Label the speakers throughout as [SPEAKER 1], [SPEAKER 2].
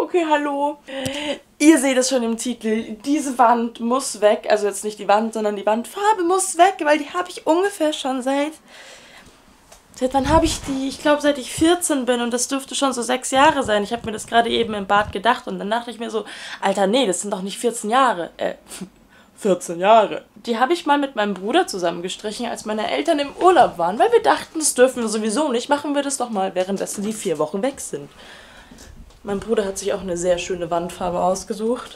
[SPEAKER 1] Okay, hallo. Ihr seht es schon im Titel. Diese Wand muss weg. Also jetzt nicht die Wand, sondern die Wandfarbe muss weg, weil die habe ich ungefähr schon seit wann habe ich die? Ich glaube, seit ich 14 bin und das dürfte schon so 6 Jahre sein. Ich habe mir das gerade eben im Bad gedacht und dann dachte ich mir so, Alter, nee, das sind doch nicht 14 Jahre. 14 Jahre. Die habe ich mal mit meinem Bruder zusammengestrichen, als meine Eltern im Urlaub waren, weil wir dachten, das dürfen wir sowieso nicht. Machen wir das doch mal, währenddessen die 4 Wochen weg sind. Mein Bruder hat sich auch eine sehr schöne Wandfarbe ausgesucht.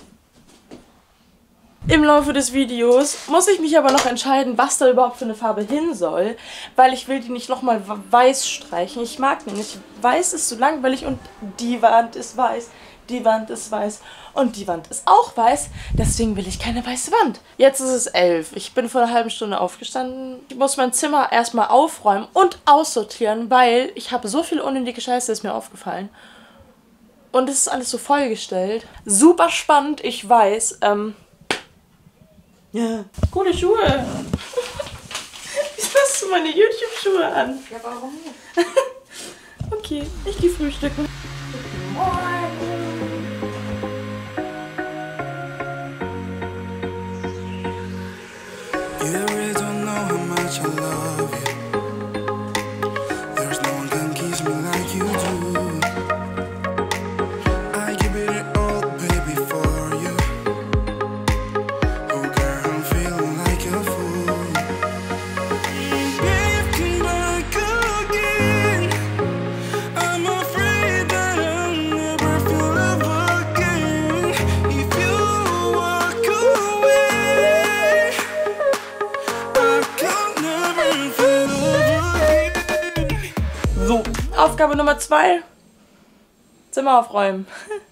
[SPEAKER 1] Im Laufe des Videos muss ich mich aber noch entscheiden, was da überhaupt für eine Farbe hin soll, weil ich will die nicht nochmal weiß streichen. Ich mag nämlich, weiß ist so langweilig und die Wand ist weiß, die Wand ist weiß und die Wand ist auch weiß, deswegen will ich keine weiße Wand. Jetzt ist es 11. Ich bin vor einer halben Stunde aufgestanden. Ich muss mein Zimmer erstmal aufräumen und aussortieren, weil ich habe so viel unnötige Scheiße, ist mir aufgefallen. Und es ist alles so vollgestellt. Super spannend, ich weiß. Ja. Coole Schuhe. Wieso hast du meine YouTube-Schuhe an?
[SPEAKER 2] Ja, warum nicht?
[SPEAKER 1] Okay, ich gehe frühstücken.
[SPEAKER 3] You really don't know how much I love you. There's no one can kiss me like you do. I give it all, baby, for you. Oh girl, I'm feeling like a fool. Babe, come back again. I'm afraid that I'll never feel love again. If you walk away, I can never feel love again.
[SPEAKER 1] So, Aufgabe Nummer 2. Zimmer aufräumen.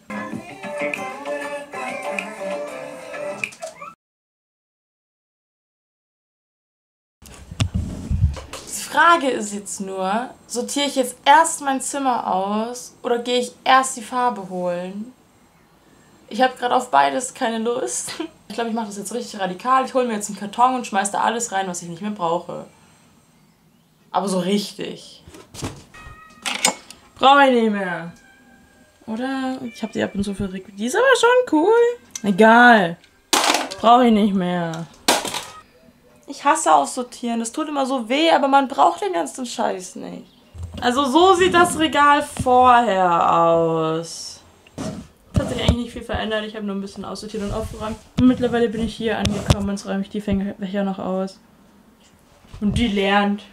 [SPEAKER 1] Die Frage ist jetzt nur, sortiere ich jetzt erst mein Zimmer aus oder gehe ich erst die Farbe holen? Ich habe gerade auf beides keine Lust. Ich glaube, ich mache das jetzt richtig radikal. Ich hole mir jetzt einen Karton und schmeiße da alles rein, was ich nicht mehr brauche. Aber so richtig. Brauche ich nicht mehr. Oder? Ich habe die ab und zu verrückt. Die ist aber schon cool. Egal. Brauche ich nicht mehr. Ich hasse aussortieren. Das tut immer so weh, aber man braucht den ganzen Scheiß nicht. Also so sieht das Regal vorher aus. Es hat sich eigentlich nicht viel verändert. Ich habe nur ein bisschen aussortiert und aufgeräumt. Und mittlerweile bin ich hier angekommen. Jetzt räume ich die Fächer noch aus. Und die lernt.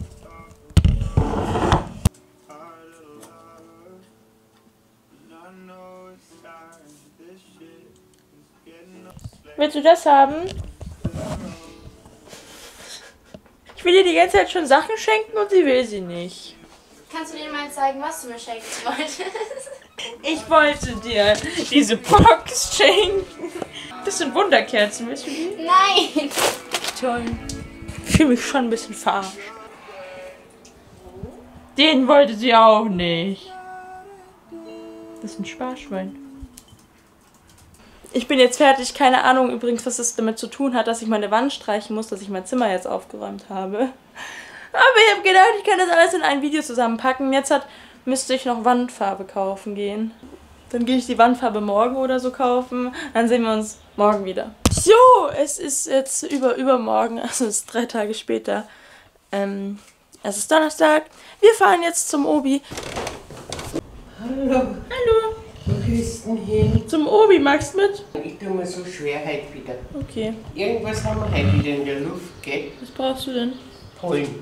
[SPEAKER 1] Willst du das haben? Ich will dir die ganze Zeit schon Sachen schenken und sie will sie nicht.
[SPEAKER 2] Kannst du dir mal zeigen, was du mir schenken wolltest?
[SPEAKER 1] Ich wollte dir diese Box schenken. Das sind Wunderkerzen, willst du die?
[SPEAKER 2] Nein!
[SPEAKER 1] Toll. Ich fühle mich schon ein bisschen verarscht. Den wollte sie auch nicht. Das ist ein Sparschwein. Ich bin jetzt fertig. Keine Ahnung übrigens, was es damit zu tun hat, dass ich meine Wand streichen muss, dass ich mein Zimmer jetzt aufgeräumt habe. Aber ich habe gedacht, ich kann das alles in ein Video zusammenpacken. Jetzt müsste ich noch Wandfarbe kaufen gehen. Dann gehe ich die Wandfarbe morgen oder so kaufen. Dann sehen wir uns morgen wieder. So, es ist jetzt übermorgen, also es ist 3 Tage später. Es ist Donnerstag. Wir fahren jetzt zum Obi.
[SPEAKER 4] Hallo,
[SPEAKER 1] Hallo.
[SPEAKER 4] wo gehst du denn hin?
[SPEAKER 1] Zum Obi, magst du mit?
[SPEAKER 4] Ich tue mir so schwer heute wieder.
[SPEAKER 1] Okay.
[SPEAKER 4] Irgendwas haben wir heute wieder in der Luft, gell?
[SPEAKER 1] Was brauchst du denn?
[SPEAKER 4] Pollen.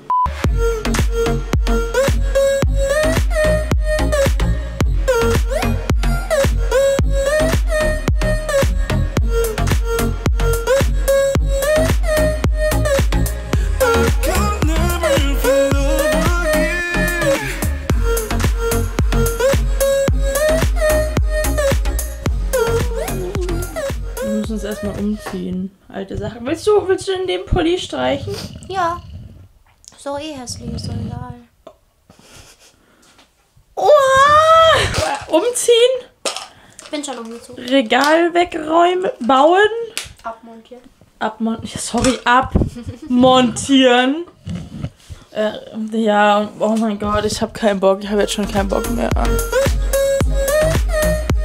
[SPEAKER 1] Wir müssen uns erstmal umziehen. Alte Sachen. Willst du in dem Pulli streichen?
[SPEAKER 2] Ja. Ist doch eh hässlich, ist doch egal.
[SPEAKER 1] Oha! Umziehen?
[SPEAKER 2] Ich bin schon umgezogen.
[SPEAKER 1] Regal wegräumen, bauen.
[SPEAKER 2] Abmontiert.
[SPEAKER 1] Abmontieren. Ja, oh mein Gott, ich habe keinen Bock. Ich habe jetzt schon keinen Bock mehr.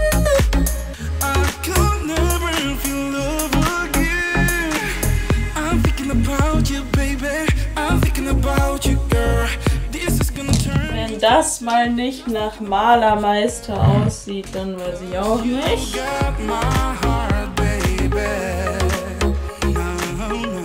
[SPEAKER 1] das mal nicht nach Malermeister aussieht, dann weiß ich auch nicht.
[SPEAKER 3] Got my heart, baby. No, no.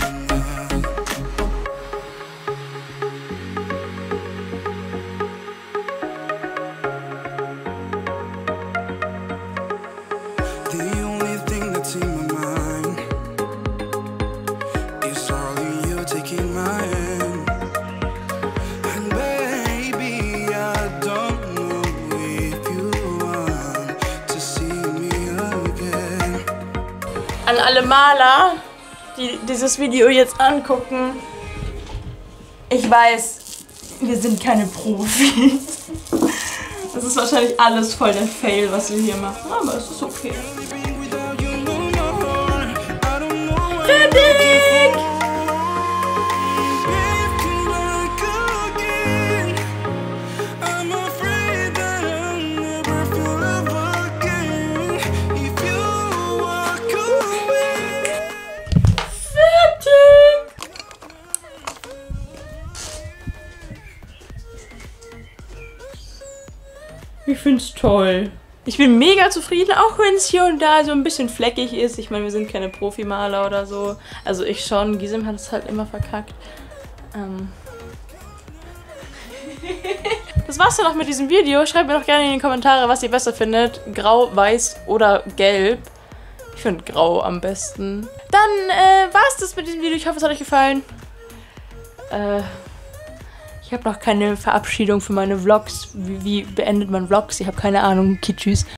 [SPEAKER 3] The only thing that's in my mind is darling, you're taking my hand. And baby, I don't know if you want to see me again.
[SPEAKER 1] An alle Maler, die dieses Video jetzt angucken, ich weiß, wir sind keine Profis. Das ist wahrscheinlich alles voll der Fail, was wir hier machen, aber es ist okay.
[SPEAKER 3] Without you no more, I don't know where
[SPEAKER 1] Fertig!
[SPEAKER 3] it can work again. I'm afraid that I'll never feel love again if you walk away.
[SPEAKER 1] Fertig! Ich find's toll. Ich bin mega zufrieden, auch wenn es hier und da so ein bisschen fleckig ist. Ich meine, wir sind keine Profimaler oder so. Also ich schon, Gisem hat es halt immer verkackt. Das war's dann auch mit diesem Video. Schreibt mir doch gerne in die Kommentare, was ihr besser findet. Grau, weiß oder gelb. Ich finde grau am besten. Dann war's das mit diesem Video. Ich hoffe, es hat euch gefallen. Ich habe noch keine Verabschiedung für meine Vlogs. Wie beendet man Vlogs? Ich habe keine Ahnung. Okay, tschüss.